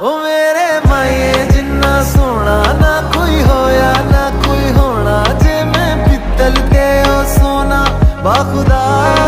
ओ मेरे माए जिन्ना सोना ना कोई होया ना कोई होना, जे मैं पित्तल ते ओ सोना बाखुदा।